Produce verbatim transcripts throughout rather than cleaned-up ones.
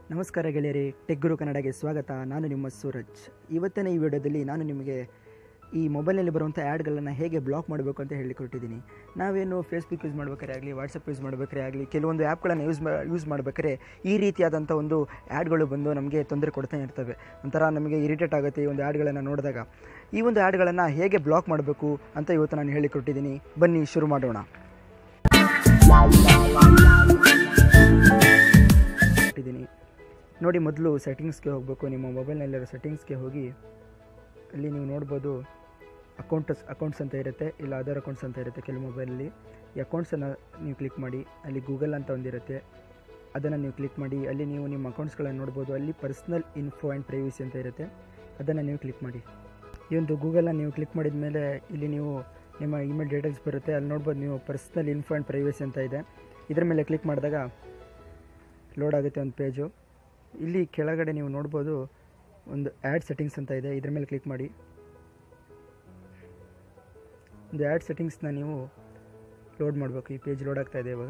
ನಮಸ್ಕಾರ ಗೆಳೆಯರೇ, ಟೆಕ್ ಗುರು ಕನ್ನಡಗೆ ಸ್ವಾಗತ. ನಾನು ನಿಮ್ಮ ಸೂರಜ್. ಇವತ್ತಿನ ಈ ವಿಡಿಯೋದಲ್ಲಿ ನಾನು ನಿಮಗೆ ಈ ಮೊಬೈಲ್ನಲ್ಲಿ ಬರುವಂಥ ಆ್ಯಡ್ಗಳನ್ನು ಹೇಗೆ ಬ್ಲಾಕ್ ಮಾಡಬೇಕು ಅಂತ ಹೇಳಿಕೊಟ್ಟಿದ್ದೀನಿ. ನಾವೇನು ಫೇಸ್ಬುಕ್ ಯೂಸ್ ಮಾಡ್ಬೇಕಾದ್ರೆ ಆಗಲಿ, ವಾಟ್ಸಪ್ ಯೂಸ್ ಮಾಡಬೇಕಾದ್ರೆ ಆಗಲಿ, ಕೆಲವೊಂದು ಆ್ಯಪ್ಗಳನ್ನು ಯೂಸ್ ಮಾ ಯೂಸ್ ಮಾಡಬೇಕಾದ್ರೆ ಈ ರೀತಿಯಾದಂಥ ಒಂದು ಆ್ಯಡ್ಗಳು ಬಂದು ನಮಗೆ ತೊಂದರೆ ಕೊಡ್ತಾನೆ ಇರ್ತವೆ. ಒಂಥರ ನಮಗೆ ಇರಿಟೇಟ್ ಆಗುತ್ತೆ ಈ ಒಂದು ಆ್ಯಡ್ಗಳನ್ನು ನೋಡಿದಾಗ. ಈ ಒಂದು ಆ್ಯಡ್ಗಳನ್ನು ಹೇಗೆ ಬ್ಲಾಕ್ ಮಾಡಬೇಕು ಅಂತ ಇವತ್ತು ನಾನು ಹೇಳಿಕೊಟ್ಟಿದ್ದೀನಿ. ಬನ್ನಿ ಶುರು ಮಾಡೋಣ. ನೋಡಿ, ಮೊದಲು ಸೆಟ್ಟಿಂಗ್ಸ್ಗೆ ಹೋಗಬೇಕು. ನಿಮ್ಮ ಮೊಬೈಲ್ನಲ್ಲಿರೋ ಸೆಟ್ಟಿಂಗ್ಸ್ಗೆ ಹೋಗಿ ಅಲ್ಲಿ ನೀವು ನೋಡ್ಬೋದು ಅಕೌಂಟ್ಸ್ ಅಕೌಂಟ್ಸ್ ಅಂತ ಇರುತ್ತೆ, ಇಲ್ಲ ಅದರ್ ಅಕೌಂಟ್ಸ್ ಅಂತ ಇರುತ್ತೆ ಕೆಲವು ಮೊಬೈಲಲ್ಲಿ. ಈ ಅಕೌಂಟ್ಸನ್ನು ನೀವು ಕ್ಲಿಕ್ ಮಾಡಿ, ಅಲ್ಲಿ ಗೂಗಲ್ ಅಂತ ಒಂದಿರುತ್ತೆ, ಅದನ್ನು ನೀವು ಕ್ಲಿಕ್ ಮಾಡಿ. ಅಲ್ಲಿ ನೀವು ನಿಮ್ಮ ಅಕೌಂಟ್ಸ್ಗಳನ್ನು ನೋಡ್ಬೋದು. ಅಲ್ಲಿ ಪರ್ಸ್ನಲ್ ಇನ್ಫೋ ಆ್ಯಂಡ್ ಪ್ರೈವಸಿ ಅಂತ ಇರುತ್ತೆ, ಅದನ್ನು ನೀವು ಕ್ಲಿಕ್ ಮಾಡಿ. ಈ ಒಂದು ಗೂಗಲನ್ನು ನೀವು ಕ್ಲಿಕ್ ಮಾಡಿದ ಮೇಲೆ ಇಲ್ಲಿ ನೀವು ನಿಮ್ಮ ಇಮೇಲ್ ಡೀಟೇಲ್ಸ್ ಬರುತ್ತೆ. ಅಲ್ಲಿ ನೋಡ್ಬೋದು ನೀವು ಪರ್ಸ್ನಲ್ ಇನ್ಫೋ ಆ್ಯಂಡ್ ಪ್ರೈವಸಿ ಅಂತ ಇದೆ. ಇದರ ಮೇಲೆ ಕ್ಲಿಕ್ ಮಾಡಿದಾಗ ಲೋಡ್ ಆಗುತ್ತೆ ಒಂದು ಪೇಜು. ಇಲ್ಲಿ ಕೆಳಗಡೆ ನೀವು ನೋಡ್ಬೋದು ಒಂದು ಆ್ಯಡ್ ಸೆಟ್ಟಿಂಗ್ಸ್ ಅಂತ ಇದೆ, ಇದ್ರ ಮೇಲೆ ಕ್ಲಿಕ್ ಮಾಡಿ. ಒಂದು ಆ್ಯಡ್ ಸೆಟ್ಟಿಂಗ್ಸ್ನ ನೀವು ಲೋಡ್ ಮಾಡಬೇಕು. ಈ ಪೇಜ್ ಲೋಡ್ ಆಗ್ತಾ ಇದೆ ಇವಾಗ.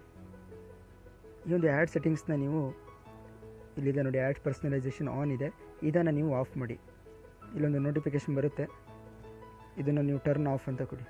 ಈ ಒಂದು ಆ್ಯಡ್ ಸೆಟ್ಟಿಂಗ್ಸ್ನ ನೀವು ಇಲ್ಲಿದೆ ನೋಡಿ, ಆ್ಯಡ್ ಪರ್ಸನಲೈಸೇಷನ್ ಆನ್ ಇದೆ, ಇದನ್ನು ನೀವು ಆಫ್ ಮಾಡಿ. ಇಲ್ಲೊಂದು ನೋಟಿಫಿಕೇಷನ್ ಬರುತ್ತೆ, ಇದನ್ನು ನೀವು ಟರ್ನ್ ಆಫ್ ಅಂತ ಕೊಡಿ.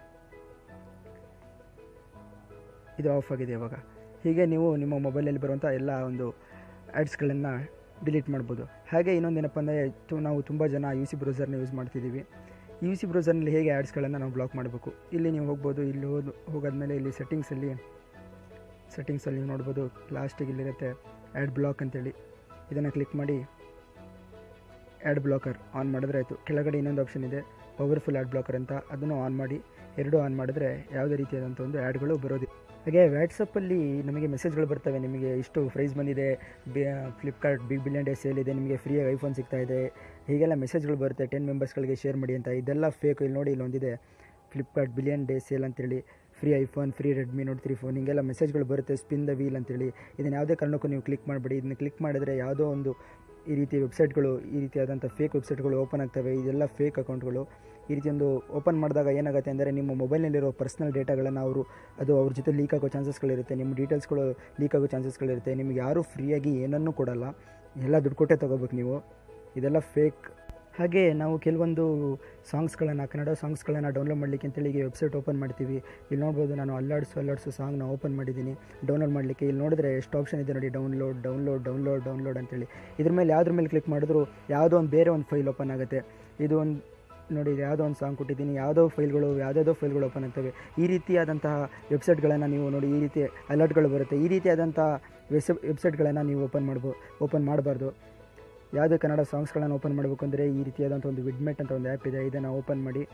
ಇದು ಆಫ್ ಆಗಿದೆ ಇವಾಗ. ಹೀಗೆ ನೀವು ನಿಮ್ಮ ಮೊಬೈಲಲ್ಲಿ ಬರುವಂಥ ಎಲ್ಲ ಒಂದು ಆ್ಯಡ್ಸ್ಗಳನ್ನು ಡಿಲೀಟ್ ಮಾಡ್ಬೋದು. ಹಾಗೆ ಇನ್ನೊಂದೇನಪ್ಪ ಅಂದರೆ, ನಾವು ತುಂಬ ಜನ ಯು ಸಿ ಬ್ರೌಸರ್ನ ಯೂಸ್ ಮಾಡ್ತಿದ್ದೀವಿ. ಯು ಸಿ ಬ್ರೌಸರ್ನಲ್ಲಿ ಹೇಗೆ ಆ್ಯಡ್ಸ್ಗಳನ್ನು ನಾವು ಬ್ಲಾಕ್ ಮಾಡಬೇಕು, ಇಲ್ಲಿ ನೀವು ಹೋಗ್ಬೋದು. ಇಲ್ಲಿ ಹೋದ್ ಹೋಗಾದ್ಮೇಲೆ ಇಲ್ಲಿ ಸೆಟ್ಟಿಂಗ್ಸಲ್ಲಿ ಸೆಟ್ಟಿಂಗ್ಸಲ್ಲಿ ನೀವು ನೋಡ್ಬೋದು, ಲಾಸ್ಟಿಗೆ ಇಲ್ಲಿರುತ್ತೆ ಆ್ಯಡ್ ಬ್ಲಾಕ್ ಅಂತೇಳಿ. ಇದನ್ನು ಕ್ಲಿಕ್ ಮಾಡಿ ಆ್ಯಡ್ ಬ್ಲಾಕರ್ ಆನ್ ಮಾಡಿದ್ರೆ ಆಯಿತು. ಕೆಳಗಡೆ ಇನ್ನೊಂದು ಆಪ್ಷನ್ ಇದೆ, ಪವರ್ಫುಲ್ ಆ್ಯಡ್ ಬ್ಲಾಕರ್ ಅಂತ, ಅದನ್ನು ಆನ್ ಮಾಡಿ. ಎರಡೂ ಆನ್ ಮಾಡಿದ್ರೆ ಯಾವುದೇ ರೀತಿಯಾದಂಥ ಒಂದು ಆ್ಯಡ್ಗಳು ಬರೋದಿಲ್ಲ. ಹಾಗೆ ವ್ಯಾಟ್ಸಪ್ಪಲ್ಲಿ ನಮಗೆ ಮೆಸೇಜ್ಗಳು ಬರ್ತವೆ, ನಿಮಗೆ ಇಷ್ಟು ಪ್ರೈಸ್ ಬಂದಿದೆ, Flipkart big billion day sale ಇದೆ, ನಿಮಗೆ ಫ್ರೀಯಾಗಿ ಐಫೋನ್ ಸಿಗ್ತಾ ಇದೆ, ಹೀಗೆಲ್ಲ ಮೆಸೇಜ್ಗಳು ಬರುತ್ತೆ. ಟೆನ್ ಮೆಂಬರ್ಸ್ಗಳಿಗೆ ಶೇರ್ ಮಾಡಿ ಅಂತ. ಇದೆಲ್ಲ ಫೇಕ್. ಇಲ್ಲಿ ನೋಡಿ, ಇಲ್ಲೊಂದಿದೆ ಫ್ಲಿಪ್ಕಾರ್ಟ್ ಬಿಲಿಯನ್ ಡೇ ಸೇಲ್ ಅಂತೇಳಿ, free iPhone, free Redmi note three phone, ಹಿಂಗೆಲ್ಲ ಮೆಸೇಜ್ಗಳು ಬರುತ್ತೆ. ಸ್ಪಿನ್ ದ ವೀಲ್ ಅಂತೇಳಿ. ಇದನ್ನು ಯಾವುದೇ ಕಾರಣಕ್ಕೂ ನೀವು ಕ್ಲಿಕ್ ಮಾಡಬೇಡಿ. ಇದನ್ನು ಕ್ಲಿಕ್ ಮಾಡಿದರೆ ಯಾವುದೋ ಒಂದು ಈ ರೀತಿ ವೆಬ್ಸೈಟ್ಗಳು, ಈ ರೀತಿಯಾದಂಥ ಫೇಕ್ ವೆಬ್ಸೈಟ್ಗಳು ಓಪನ್ ಆಗ್ತವೆ. ಇದೆಲ್ಲ ಫೇಕ್ ಅಕೌಂಟ್ಗಳು. ಈ ರೀತಿ ಒಂದು ಓಪನ್ ಮಾಡಿದಾಗ ಏನಾಗುತ್ತೆ ಅಂದರೆ, ನಿಮ್ಮ ಮೊಬೈಲ್ನಲ್ಲಿರೋ ಪರ್ಸ್ನಲ್ ಡೇಟಾಗಳನ್ನು ಅವರು ಅದು ಅವ್ರ ಜೊತೆ ಲೀಕ್ ಆಗೋ ಚಾನ್ಸಸ್ಗಳಿರುತ್ತೆ. ನಿಮ್ಮ ಡೀಟೇಲ್ಸ್ಗಳು ಲೀಕ್ ಆಗೋ ಚಾನ್ಸಸ್ಗಳಿರುತ್ತೆ. ನಿಮಗೆ ಯಾರೂ ಫ್ರೀಯಾಗಿ ಏನನ್ನೂ ಕೊಡಲ್ಲ, ಎಲ್ಲ ದುಡ್ಡು ಕೊಟ್ಟೇ ತೊಗೋಬೇಕು ನೀವು. ಇದೆಲ್ಲ ಫೇಕ್. ಹಾಗೆ ನಾವು ಕೆಲವೊಂದು ಸಾಂಗ್ಸ್ಗಳನ್ನು, ಕನ್ನಡ ಸಾಂಗ್ಸ್ಗಳನ್ನು ಡೌನ್ಲೋಡ್ ಮಾಡಲಿಕ್ಕೆ ಅಂತೇಳಿ ಈಗ ವೆಬ್ಸೈಟ್ ಓಪನ್ ಮಾಡ್ತೀವಿ. ಇಲ್ಲಿ ನೋಡ್ಬೋದು, ನಾನು ಅಲ್ಲಾಡ್ಸು ಅಲ್ಲಾಡ್ಸು ಸಾಂಗ್ನ ಓಪನ್ ಮಾಡಿದ್ದೀನಿ ಡೌನ್ಲೋಡ್ ಮಾಡಲಿಕ್ಕೆ. ಇಲ್ಲಿ ನೋಡಿದ್ರೆ ಎಷ್ಟು ಆಪ್ಷನ್ ಇದೆ ನೋಡಿ, ಡೌನ್ಲೋಡ್ ಡೌನ್ಲೋಡ್ ಡೌನ್ಲೋಡ್ ಡೌನ್ಲೋಡ್ ಅಂತೇಳಿ. ಇದ್ರ ಮೇಲೆ ಯಾವುದ್ರ ಮೇಲೆ ಕ್ಲಿಕ್ ಮಾಡಿದ್ರು ಯಾವುದೋ ಒಂದು ಬೇರೆ ಒಂದು ಫೈಲ್ ಓಪನ್ ಆಗುತ್ತೆ. ಇದು ಒಂದು ನೋಡಿ, ಯಾವುದೋ ಒಂದು ಸಾಂಗ್ ಕೊಟ್ಟಿದ್ದೀನಿ, ಯಾವುದೋ ಫೈಲ್ಗಳು ಯಾವುದ್ಯಾವುದೋ ಫೈಲ್ಗಳು ಓಪನ್ ಆಗ್ತವೆ. ಈ ರೀತಿಯಾದಂತಹ ವೆಬ್ಸೈಟ್ಗಳನ್ನು ನೀವು ನೋಡಿ, ಈ ರೀತಿ ಅಲರ್ಟ್ಗಳು ಬರುತ್ತೆ. ಈ ರೀತಿಯಾದಂಥ ವೆಸ್ ವೆಬ್ಸೈಟ್ಗಳನ್ನು ನೀವು ಓಪನ್ ಮಾಡ್ಬೋ ಓಪನ್ ಮಾಡಬಾರ್ದು. ಯಾವುದೇ ಕನ್ನಡ ಸಾಂಗ್ಸ್ಗಳನ್ನು ಓಪನ್ ಮಾಡಬೇಕು ಅಂದರೆ ಈ ರೀತಿಯಾದಂಥ ಒಂದು ವಿಡ್ಮೆಟ್ ಅಂತ ಒಂದು ಆ್ಯಪ್ ಇದೆ, ಇದನ್ನು ಓಪನ್ ಮಾಡಿ.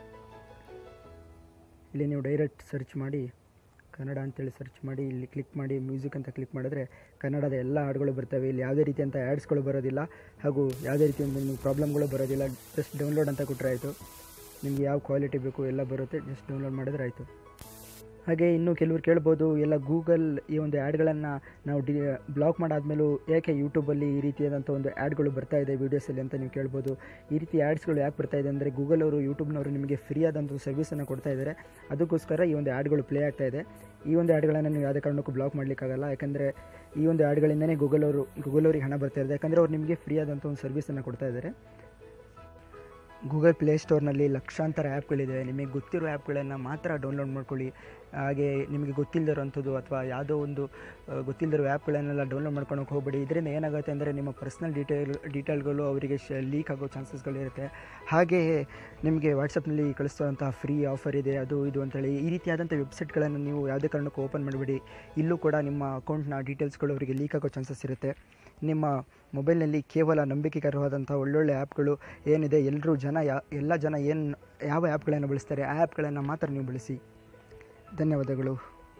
ಇಲ್ಲಿ ನೀವು ಡೈರೆಕ್ಟ್ ಸರ್ಚ್ ಮಾಡಿ, ಕನ್ನಡ ಅಂತೇಳಿ ಸರ್ಚ್ ಮಾಡಿ, ಇಲ್ಲಿ ಕ್ಲಿಕ್ ಮಾಡಿ, ಮ್ಯೂಸಿಕ್ ಅಂತ ಕ್ಲಿಕ್ ಮಾಡಿದ್ರೆ ಕನ್ನಡದ ಎಲ್ಲ ಹಾಡುಗಳು ಬರ್ತವೆ. ಇಲ್ಲಿ ಯಾವುದೇ ರೀತಿಯಂಥ ಆ್ಯಡ್ಸ್ಗಳು ಬರೋದಿಲ್ಲ, ಹಾಗೂ ಯಾವುದೇ ರೀತಿಯಿಂದ ನಿಮಗೆ ಪ್ರಾಬ್ಲಮ್ಗಳು ಬರೋದಿಲ್ಲ. ಜಸ್ಟ್ ಡೌನ್ಲೋಡ್ ಅಂತ ಕೊಟ್ಟರೆ ಆಯಿತು. ನಿಮಗೆ ಯಾವ ಕ್ವಾಲಿಟಿ ಬೇಕು ಎಲ್ಲ ಬರುತ್ತೆ, ಜಸ್ಟ್ ಡೌನ್ಲೋಡ್ ಮಾಡಿದ್ರೆ ಆಯಿತು. ಹಾಗೆ ಇನ್ನೂ ಕೆಲವರು ಕೇಳ್ಬೋದು, ಎಲ್ಲ ಗೂಗಲ್ ಈ ಒಂದು ಆ್ಯಡ್ಗಳನ್ನು ನಾವು ಡಿ ಬ್ಲಾಕ್ ಮಾಡಾದ್ಮೇಲೂ ಯಾಕೆ ಯೂಟ್ಯೂಬಲ್ಲಿ ಈ ರೀತಿಯಾದಂಥ ಒಂದು ಆ್ಯಡ್ಗಳು ಬರ್ತಾ ಇದೆ ವೀಡಿಯೋಸಲ್ಲಿ ಅಂತ ನೀವು ಕೇಳ್ಬೋದು. ಈ ರೀತಿ ಆ್ಯಡ್ಸ್ಗಳು ಯಾಕೆ ಬರ್ತಾ ಇದೆ ಅಂದರೆ, ಗೂಗಲ್ ಅವರು, ಯೂಟ್ಯೂಬ್ನವರು ನಿಮಗೆ ಫ್ರೀ ಆದಂಥ ಸರ್ವಿಸನ್ನು ಕೊಡ್ತಾ ಇದ್ದಾರೆ. ಅದಕ್ಕೋಸ್ಕರ ಈ ಒಂದು ಆ್ಯಡ್ಗಳು ಪ್ಲೇ ಆಗ್ತಾ ಇದೆ. ಈ ಒಂದು ಆ್ಯಡ್ಗಳನ್ನು ನೀವು ಯಾವುದೇ ಕಾರಣಕ್ಕೂ ಬ್ಲಾಕ್ ಮಾಡಲಿಕ್ಕಾಗಲ್ಲ. ಯಾಕಂದರೆ ಈ ಒಂದು ಆ್ಯಡ್ಗಳಿಂದನೇ ಗೂಗಲ್ ಅವರು ಗೂಗಲ್ ಅವ್ರಿಗೆ ಹಣ ಬರ್ತಾ ಇದೆ. ಯಾಕಂದರೆ ಅವ್ರು ನಿಮಗೆ ಫ್ರೀ ಆದಂಥ ಒಂದು ಸರ್ವಿಸನ್ನು ಕೊಡ್ತಾ ಇದ್ದಾರೆ. ಗೂಗಲ್ ಪ್ಲೇಸ್ಟೋರ್ನಲ್ಲಿ ಲಕ್ಷಾಂತರ ಆ್ಯಪ್ಗಳಿದೆ. ನಿಮಗೆ ಗೊತ್ತಿರೋ ಆ್ಯಪ್ಗಳನ್ನು ಮಾತ್ರ ಡೌನ್ಲೋಡ್ ಮಾಡ್ಕೊಳ್ಳಿ. ಹಾಗೆ ನಿಮಗೆ ಗೊತ್ತಿಲ್ಲದಿರೋಂಥದ್ದು ಅಥವಾ ಯಾವುದೋ ಒಂದು ಗೊತ್ತಿಲ್ಲದಿರೋ ಆ್ಯಪ್ಗಳನ್ನೆಲ್ಲ ಡೌನ್ಲೋಡ್ ಮಾಡ್ಕೊಳಕ್ಕೆ ಹೋಗಬೇಡಿ. ಇದರಿಂದ ಏನಾಗುತ್ತೆ ಅಂದರೆ, ನಿಮ್ಮ ಪರ್ಸ್ನಲ್ ಡೀಟೇಲ್ ಡೀಟೇಲ್ಗಳು ಅವರಿಗೆ ಶ ಲೀಕ್ ಆಗೋ ಚಾನ್ಸಸ್ಗಳಿರುತ್ತೆ. ಹಾಗೆಯೇ ನಿಮಗೆ ವಾಟ್ಸಪ್ನಲ್ಲಿ ಕಳಿಸ್ತೋಂಥ ಫ್ರೀ ಆಫರ್ ಇದೆ, ಅದು ಇದು ಅಂತೇಳಿ ಈ ರೀತಿಯಾದಂಥ ವೆಬ್ಸೈಟ್ಗಳನ್ನು ನೀವು ಯಾವುದೇ ಕಾರಣಕ್ಕೂ ಓಪನ್ ಮಾಡಬೇಡಿ. ಇಲ್ಲೂ ಕೂಡ ನಿಮ್ಮ ಅಕೌಂಟ್ನ ಡೀಟೇಲ್ಸ್ಗಳು ಅವರಿಗೆ ಲೀಕ್ ಆಗೋ ಚಾನ್ಸಸ್ ಇರುತ್ತೆ. ನಿಮ್ಮ ಮೊಬೈಲ್ನಲ್ಲಿ ಕೇವಲ ನಂಬಿಕೆಕರವಾದಂಥ ಒಳ್ಳೊಳ್ಳೆ ಆ್ಯಪ್ಗಳು ಏನಿದೆ, ಎಲ್ಲರೂ ಜನ ಯಾ ಎಲ್ಲ ಜನ ಏನು ಯಾವ ಆ್ಯಪ್ಗಳನ್ನು ಬಳಸ್ತಾರೆ ಆ ಆ್ಯಪ್ಗಳನ್ನು ಮಾತ್ರ ನೀವು ಬಳಸಿ. ಧನ್ಯವಾದಗಳು.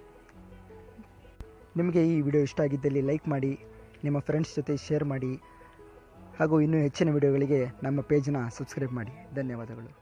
ನಿಮಗೆ ಈ ವಿಡಿಯೋ ಇಷ್ಟ ಆಗಿದ್ದಲ್ಲಿ ಲೈಕ್ ಮಾಡಿ, ನಿಮ್ಮ ಫ್ರೆಂಡ್ಸ್ ಜೊತೆ ಶೇರ್ ಮಾಡಿ, ಹಾಗೂ ಇನ್ನೂ ಹೆಚ್ಚಿನ ವಿಡಿಯೋಗಳಿಗೆ ನಮ್ಮ ಪೇಜ್ನ ಸಬ್ಸ್ಕ್ರೈಬ್ ಮಾಡಿ. ಧನ್ಯವಾದಗಳು.